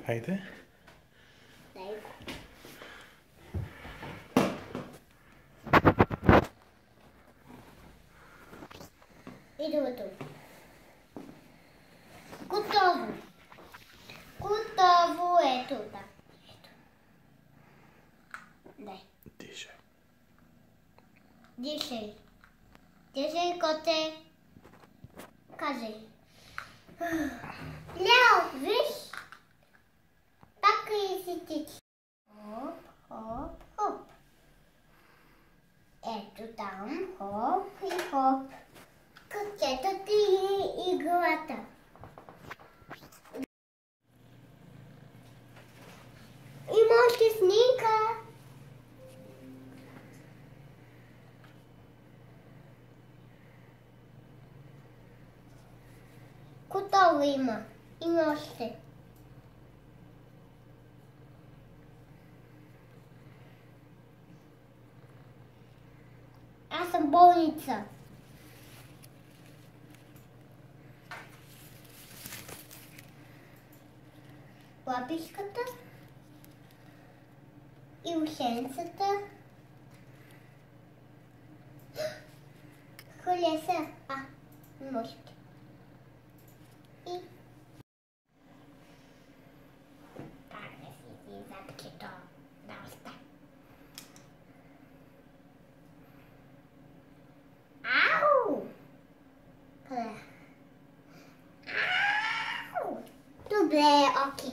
Хайде. Дай го. И другото. Готово. Готово. Ето да. Ето. Дай. Дишай. Дишай. Дишай, коте. Кажи. Ляо, виж. Пак и си тичи. Хоп, хоп, хоп. Ето там. Хоп и хоп. Котето ти е играта. Има още снимка. Готово има. Има още. Аз съм болница. Лапичката и ушенцата. Колеса. Ножки. И парне си запчето. Да остане. Ау! Къде? Ау! Добре, окей.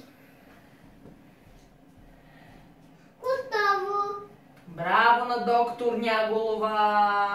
Браво на доктор Няголова!